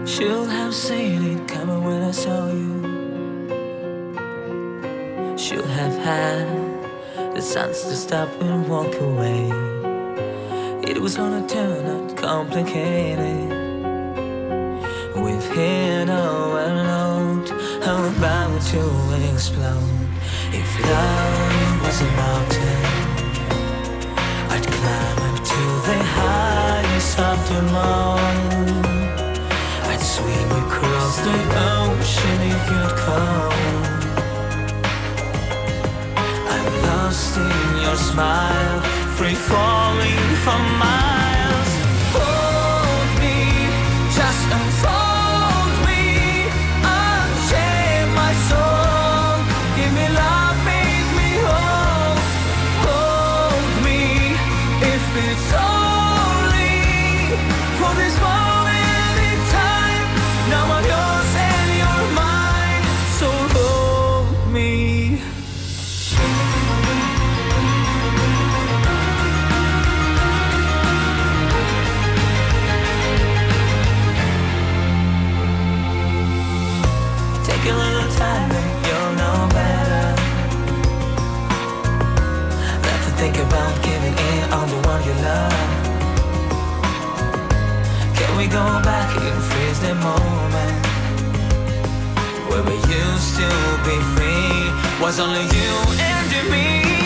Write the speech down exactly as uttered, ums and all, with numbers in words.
Should have seen it coming when I saw you. Should have had the sense to stop and walk away. It was gonna turn out complicated. We've hit our load, how about to explode? If love was a mountain, I'd climb up to the highest of them all. I'd swim across the ocean if you'd come. I'm lost in your smile, free falling for miles. Hold me, just unfold me, unchain my soul. Give me love, make me whole. Hold me, if it's only for this moment in time. Now I'm yours and you're mine, so hold me. Take a little time and you'll know better. Not to think about giving in on the one you love. Can we go back and freeze the moment where we used to be free? Was only you and me.